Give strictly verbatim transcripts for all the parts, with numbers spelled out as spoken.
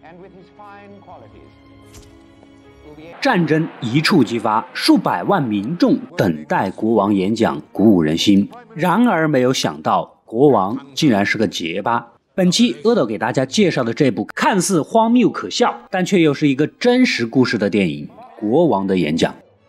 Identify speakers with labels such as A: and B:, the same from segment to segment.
A: 战争一触即发，数百万民众等待国王演讲，鼓舞人心。然而没有想到，国王竟然是个结巴。本期阿斗给大家介绍的这部看似荒谬可笑，但却又是一个真实故事的电影《国王的演讲》。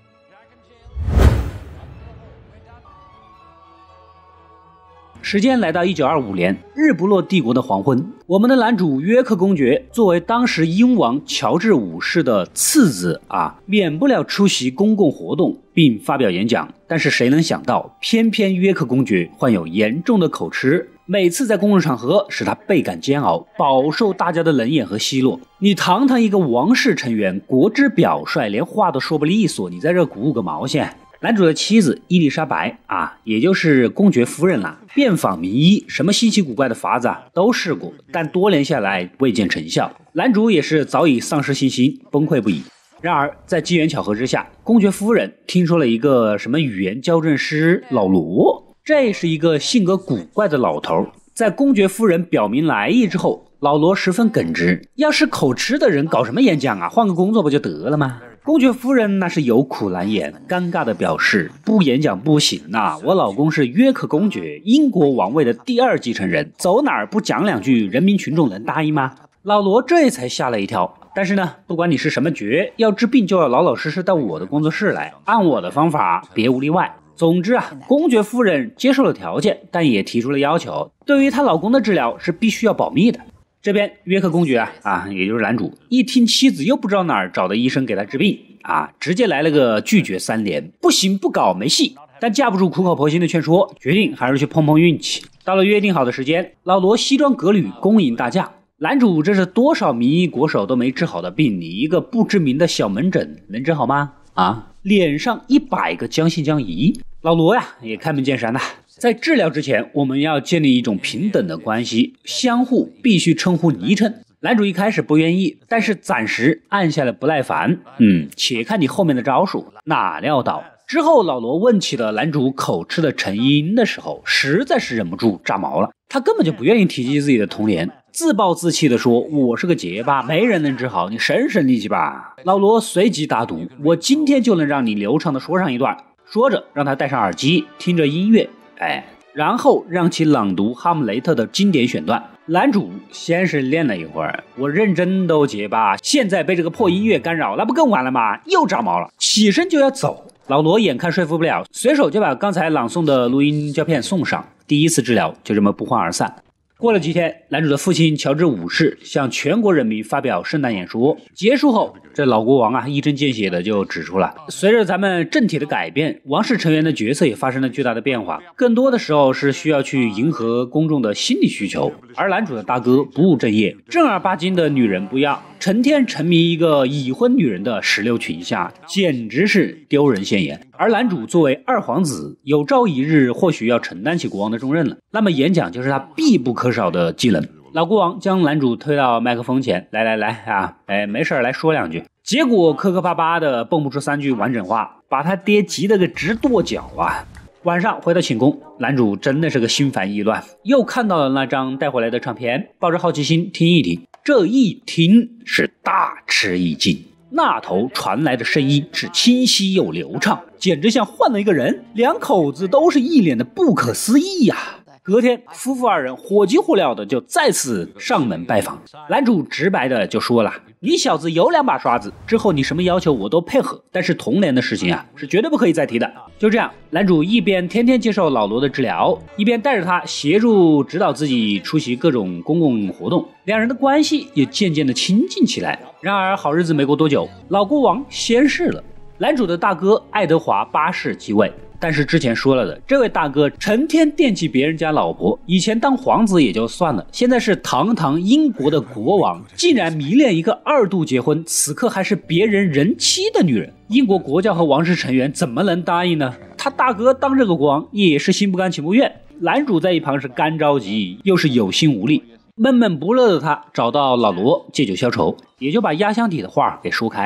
A: 时间来到一九二五年，日不落帝国的黄昏，我们的男主约克公爵作为当时英王乔治五世的次子啊，免不了出席公共活动并发表演讲。但是谁能想到，偏偏约克公爵患有严重的口吃，每次在公共场合使他倍感煎熬，饱受大家的冷眼和奚落。你堂堂一个王室成员，国之表率，连话都说不利索，你在这鼓舞个毛线？男主的妻子伊丽莎白啊，也就是公爵夫人啦，遍访名医，什么稀奇古怪的法子啊都试过，但多年下来未见成效。男主也是早已丧失信心，崩溃不已。然而在机缘巧合之下，公爵夫人听说了一个什么语言矫正师老罗，这是一个性格古怪的老头。在公爵夫人表明来意之后，老罗十分耿直，要是口吃的人搞什么演讲啊，换个工作不就得了吗？公爵夫人那是有苦难言，尴尬的表示不演讲不行啊，我老公是约克公爵，英国王位的第二继承人，走哪儿不讲两句，人民群众能答应吗？老罗这才吓了一跳。但是呢，不管你是什么爵，要治病就要老老实实到我的工作室来，按我的方法，别无例外。总之啊，公爵夫人接受了条件，但也提出了要求，对于她老公的治疗是必须要保密的。这边约克公爵啊啊，也就是男主，一听妻子又不知道哪儿找的医生给他治病啊，直接来了个拒绝三连，不行不搞没戏。但架不住苦口婆心的劝说，决定还是去碰碰运气。到了约定好的时间，老罗西装革履，恭迎大驾。男主这是多少名医国手都没治好的病，你一个不知名的小门诊能治好吗？啊，脸上一百个将信将疑。老罗呀也开门见山呐，在治疗之前，我们要建立一种平等的关系，相互必须称呼昵称。男主一开始不愿意，但是暂时按下了不耐烦。嗯，且看你后面的招数。哪料到之后，老罗问起了男主口吃的成因的时候，实在是忍不住炸毛了。他根本就不愿意提及自己的童年，自暴自弃的说：“我是个结巴，没人能治好，你省省力气吧。”老罗随即打赌：“我今天就能让你流畅的说上一段。”说着，让他戴上耳机，听着音乐，哎，然后让其朗读哈姆雷特的经典选段。男主先是练了一会儿，我认真都结巴，现在被这个破音乐干扰，那不更完了吗？又着毛了，起身就要走。老罗眼看说服不了，随手就把刚才朗诵的录音胶片送上，第一次治疗就这么不欢而散。过了几天，男主的父亲乔治五世向全国人民发表圣诞演说，结束后，这老国王啊一针见血的就指出了，随着咱们政体的改变，王室成员的角色也发生了巨大的变化，更多的时候是需要去迎合公众的心理需求。而男主的大哥不务正业，正儿八经的女人不要，成天沉迷一个已婚女人的石榴裙下，简直是丢人现眼。而男主作为二皇子，有朝一日或许要承担起国王的重任了，那么演讲就是他必不可少的技能。老国王将男主推到麦克风前，来来来啊，哎，没事来说两句。结果磕磕巴巴的蹦不出三句完整话，把他爹急得个直跺脚啊！晚上回到寝宫，男主真的是个心烦意乱，又看到了那张带回来的唱片，抱着好奇心听一听。这一听是大吃一惊，那头传来的声音是清晰又流畅，简直像换了一个人，两口子都是一脸的不可思议呀、啊。隔天，夫妇二人火急火燎的就再次上门拜访。男主直白的就说了：“你小子有两把刷子，之后你什么要求我都配合，但是童年的事情啊，是绝对不可以再提的。”就这样，男主一边天天接受老罗的治疗，一边带着他协助指导自己出席各种公共活动，两人的关系也渐渐的亲近起来。然而，好日子没过多久，老国王仙逝了，男主的大哥爱德华八世继位。但是之前说了的，这位大哥成天惦记别人家老婆，以前当皇子也就算了，现在是堂堂英国的国王，竟然迷恋一个二度结婚，此刻还是别人人妻的女人，英国国教和王室成员怎么能答应呢？他大哥当这个国王也是心不甘情不愿，男主在一旁是干着急，又是有心无力，闷闷不乐的他找到老罗借酒消愁，也就把压箱底的话给说开了。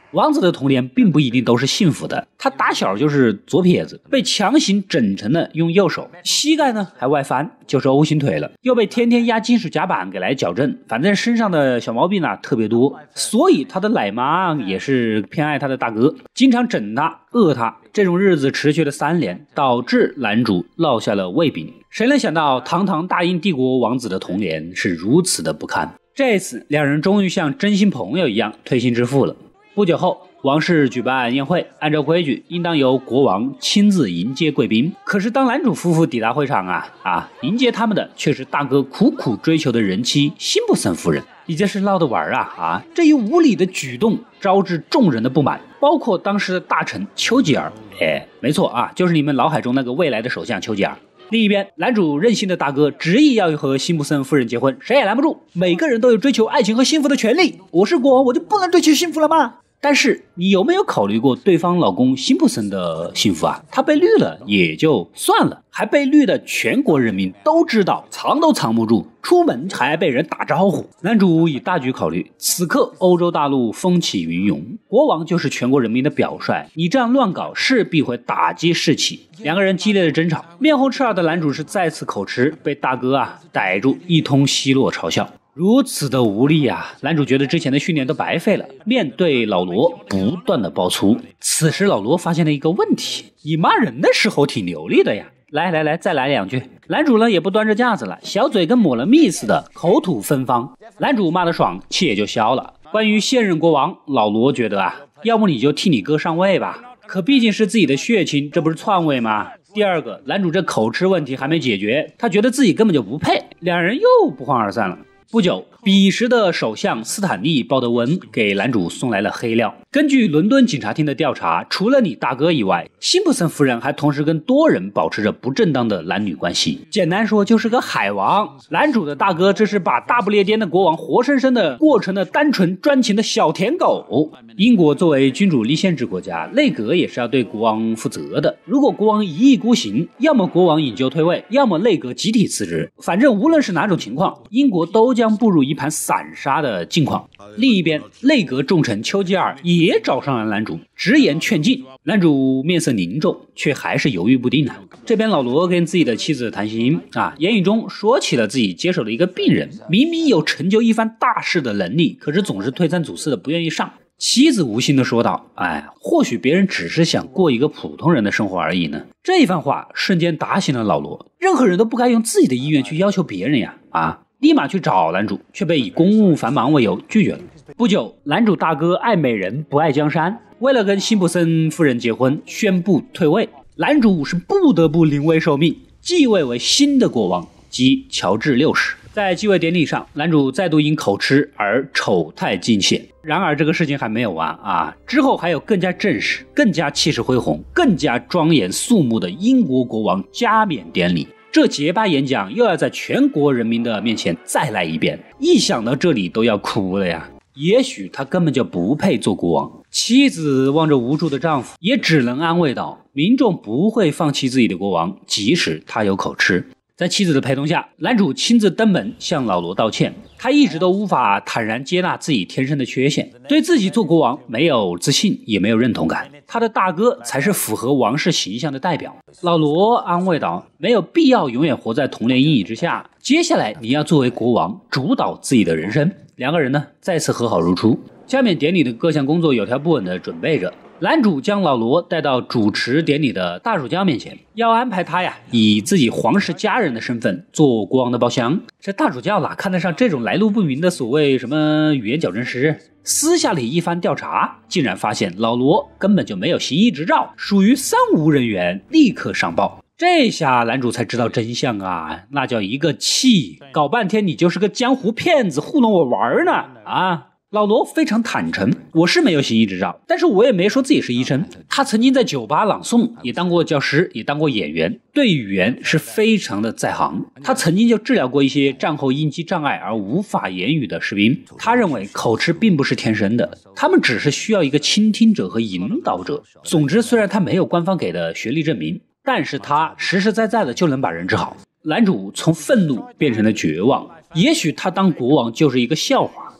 A: 王子的童年并不一定都是幸福的，他打小就是左撇子，被强行整成了用右手，膝盖呢还外翻，就是 O 型腿了，又被天天压金属夹板给来矫正，反正身上的小毛病啊特别多，所以他的奶妈也是偏爱他的大哥，经常整他饿他，这种日子持续了三年，导致男主落下了胃病。谁能想到堂堂大英帝国王子的童年是如此的不堪？这次两人终于像真心朋友一样推心置腹了。不久后，王室举办宴会，按照规矩，应当由国王亲自迎接贵宾。可是当男主夫妇抵达会场啊啊，迎接他们的却是大哥苦苦追求的人妻辛普森夫人。你这是闹着玩啊啊！这一无理的举动招致众人的不满，包括当时的大臣丘吉尔。哎，没错啊，就是你们脑海中那个未来的首相丘吉尔。另一边，男主任性的大哥执意要和辛普森夫人结婚，谁也拦不住。每个人都有追求爱情和幸福的权利。我是国王，我就不能追求幸福了吗？但是你有没有考虑过对方老公辛普森的幸福啊？他被绿了也就算了，还被绿的全国人民都知道，藏都藏不住，出门还被人打招呼。男主以大局考虑，此刻欧洲大陆风起云涌，国王就是全国人民的表率，你这样乱搞势必会打击士气。两个人激烈的争吵，面红赤耳的男主是再次口吃，被大哥啊逮住一通奚落嘲笑。如此的无力啊，男主觉得之前的训练都白费了，面对老罗不断的爆粗。此时老罗发现了一个问题，你骂人的时候挺流利的呀，来来来再来两句。男主呢也不端着架子了，小嘴跟抹了蜜似的，口吐芬芳。男主骂得爽，气也就消了。关于现任国王，老罗觉得啊，要不你就替你哥上位吧，可毕竟是自己的血亲，这不是篡位吗？第二个，男主这口吃问题还没解决，他觉得自己根本就不配，两人又不欢而散了。不久，彼时的首相斯坦利·鲍德温给男主送来了黑料。根据伦敦警察厅的调查，除了你大哥以外，辛普森夫人还同时跟多人保持着不正当的男女关系。简单说，就是个海王。男主的大哥这是把大不列颠的国王活生生的过成了单纯专情的小舔狗。英国作为君主立宪制国家，内阁也是要对国王负责的。如果国王一意孤行，要么国王引咎退位，要么内阁集体辞职。反正无论是哪种情况，英国都将步入一盘散沙的境况。另一边，内阁重臣丘吉尔也找上了男主，直言劝进。男主面色凝重，却还是犹豫不定啊。这边老罗跟自己的妻子谈心啊，言语中说起了自己接手的一个病人，明明有成就一番大事的能力，可是总是推三阻四的不愿意上。妻子无心的说道，哎，或许别人只是想过一个普通人的生活而已呢。这一番话瞬间打醒了老罗，任何人都不该用自己的意愿去要求别人呀啊！立马去找男主，却被以公务繁忙为由拒绝了。不久，男主大哥爱美人不爱江山，为了跟辛普森夫人结婚，宣布退位。男主是不得不临危受命，继位为新的国王，即乔治六世。在继位典礼上，男主再度因口吃而丑态尽显。然而这个事情还没有完啊！之后还有更加正式、更加气势恢宏、更加庄严肃穆的英国国王加冕典礼。这结巴演讲又要在全国人民的面前再来一遍，一想到这里都要哭了呀。也许他根本就不配做国王。妻子望着无助的丈夫，也只能安慰道，民众不会放弃自己的国王，即使他有口吃。在妻子的陪同下，男主亲自登门向老罗道歉。他一直都无法坦然接纳自己天生的缺陷，对自己做国王没有自信，也没有认同感。他的大哥才是符合王室形象的代表。老罗安慰道，没有必要永远活在童年阴影之下，接下来你要作为国王主导自己的人生。两个人呢再次和好如初。加冕典礼的各项工作有条不紊地准备着。男主将老罗带到主持典礼的大主教面前，要安排他呀以自己皇室家人的身份做国王的包厢。这大主教哪看得上这种来路不明的所谓什么语言矫正师？私下里一番调查，竟然发现老罗根本就没有行医执照，属于三无人员，立刻上报。这下男主才知道真相啊，那叫一个气！搞半天你就是个江湖骗子，糊弄我玩呢啊！老罗非常坦诚，我是没有行医执照，但是我也没说自己是医生。他曾经在酒吧朗诵，也当过教师，也当过演员，对语言是非常的在行。他曾经就治疗过一些战后应激障碍而无法言语的士兵。他认为口吃并不是天生的，他们只是需要一个倾听者和引导者。总之，虽然他没有官方给的学历证明，但是他实实在在的就能把人治好。男主从愤怒变成了绝望，也许他当国王就是一个笑话。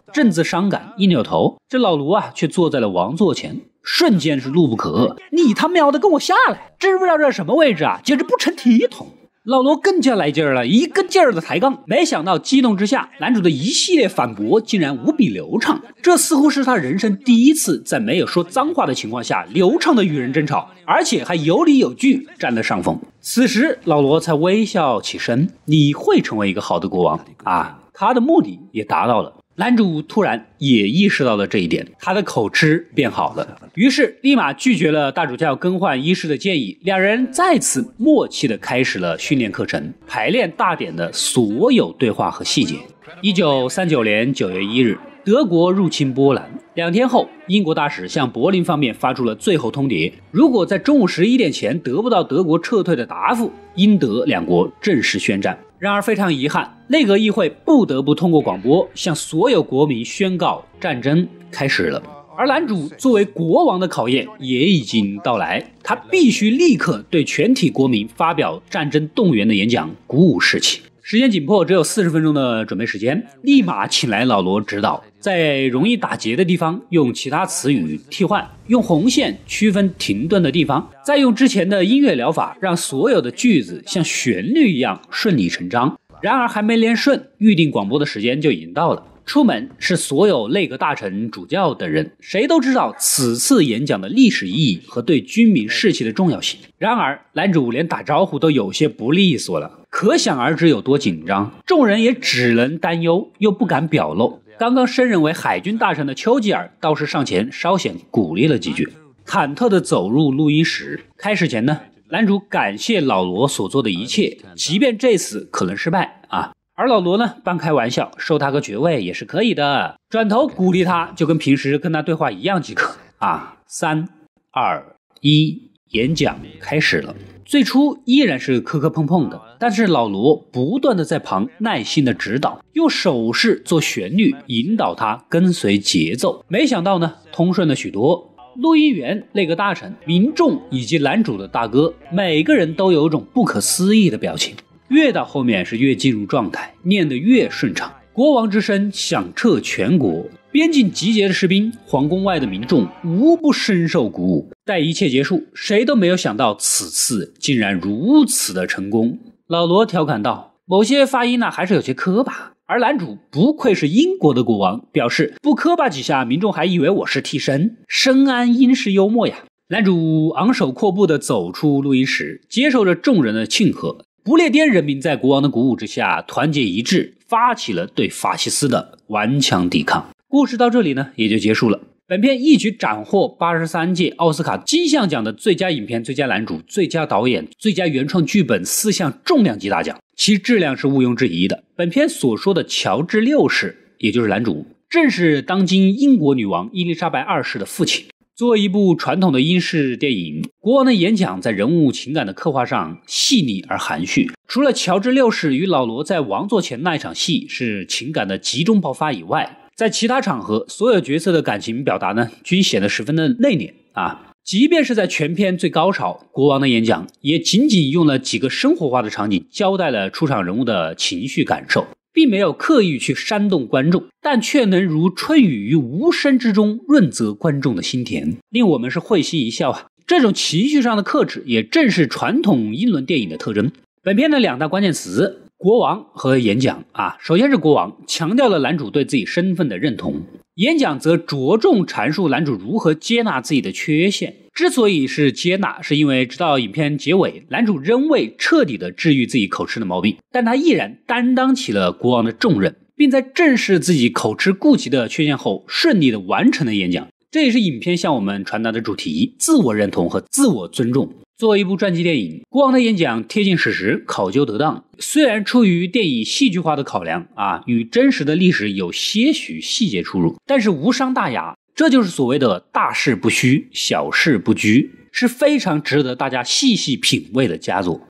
A: 正自伤感，一扭头，这老罗啊却坐在了王座前，瞬间是怒不可遏。你他喵的跟我下来，知不知道这是什么位置啊？简直不成体统。老罗更加来劲儿了，一个劲儿的抬杠。没想到激动之下，男主的一系列反驳竟然无比流畅，这似乎是他人生第一次在没有说脏话的情况下流畅的与人争吵，而且还有理有据，占了上风。此时老罗才微笑起身，你会成为一个好的国王啊，他的目的也达到了。男主突然也意识到了这一点，他的口吃变好了，于是立马拒绝了大主教更换衣饰的建议，两人再次默契地开始了训练课程，排练大典的所有对话和细节。一九三九年九月一日，德国入侵波兰，两天后，英国大使向柏林方面发出了最后通牒，如果在中午十一点前得不到德国撤退的答复，英德两国正式宣战。然而非常遗憾，内阁议会不得不通过广播向所有国民宣告战争开始了。而男主作为国王的考验也已经到来，他必须立刻对全体国民发表战争动员的演讲，鼓舞士气。时间紧迫，只有四十分钟的准备时间，立马请来老罗指导，在容易打结的地方用其他词语替换，用红线区分停顿的地方，再用之前的音乐疗法让所有的句子像旋律一样顺理成章。然而还没练顺，预定广播的时间就已经到了。出门是所有内阁大臣、主教等人，谁都知道此次演讲的历史意义和对军民士气的重要性。然而男主连打招呼都有些不利索了，可想而知有多紧张。众人也只能担忧，又不敢表露。刚刚升任为海军大臣的丘吉尔倒是上前稍显鼓励了几句，忐忑地走入录音室。开始前呢，男主感谢老罗所做的一切，即便这次可能失败啊。而老罗呢，半开玩笑，收他个爵位也是可以的，转头鼓励他，就跟平时跟他对话一样即可啊。三二一，演讲开始了。最初依然是磕磕碰碰的，但是老罗不断的在旁耐心的指导，用手势做旋律引导他跟随节奏。没想到呢，通顺了许多。录音员、那个大臣、民众以及男主的大哥，每个人都有一种不可思议的表情。越到后面是越进入状态，念得越顺畅。国王之声响彻全国，边境集结的士兵、皇宫外的民众无不深受鼓舞。待一切结束，谁都没有想到此次竟然如此的成功。老罗调侃道：“某些发音呢还是有些磕巴。”而男主不愧是英国的国王，表示不磕巴几下，民众还以为我是替身，深谙英式幽默呀。男主昂首阔步地走出录音室，接受着众人的庆贺。不列颠人民在国王的鼓舞之下团结一致，发起了对法西斯的顽强抵抗。故事到这里呢也就结束了。本片一举斩获八十三届奥斯卡金像奖的最佳影片、最佳男主、最佳导演、最佳原创剧本四项重量级大奖，其质量是毋庸置疑的。本片所说的乔治六世，也就是男主，正是当今英国女王伊丽莎白二世的父亲。作为一部传统的英式电影，国王的演讲在人物情感的刻画上细腻而含蓄。除了乔治六世与老罗在王座前那一场戏是情感的集中爆发以外，在其他场合，所有角色的感情表达呢，均显得十分的内敛啊。即便是在全片最高潮，国王的演讲也仅仅用了几个生活化的场景，交代了出场人物的情绪感受，并没有刻意去煽动观众，但却能如春雨于无声之中润泽观众的心田，令我们是会心一笑啊。这种情绪上的克制，也正是传统英伦电影的特征。本片的两大关键词：国王和演讲啊。首先是国王，强调了男主对自己身份的认同；演讲则着重阐述男主如何接纳自己的缺陷。之所以是接纳，是因为直到影片结尾，男主仍未彻底的治愈自己口吃的毛病，但他依然担当起了国王的重任，并在正视自己口吃痼疾的缺陷后，顺利的完成了演讲。这也是影片向我们传达的主题：自我认同和自我尊重。作为一部传记电影，国王的演讲贴近史实，考究得当。虽然出于电影戏剧化的考量啊，与真实的历史有些许细节出入，但是无伤大雅。这就是所谓的大事不虚，小事不拘，是非常值得大家细细品味的佳作。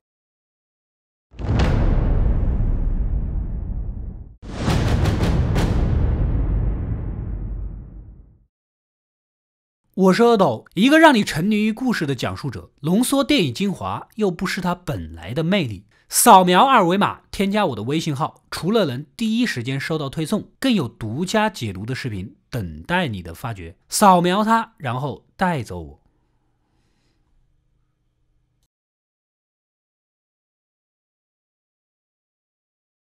B: 我是阿斗，一个让你沉溺于故事的讲述者，浓缩电影精华，又不失它本来的魅力。
A: 扫描二维码添加我的微信号，除了能第一时间收到推送，更有独家解读的视频等待你的发掘。扫描它，然后带走我。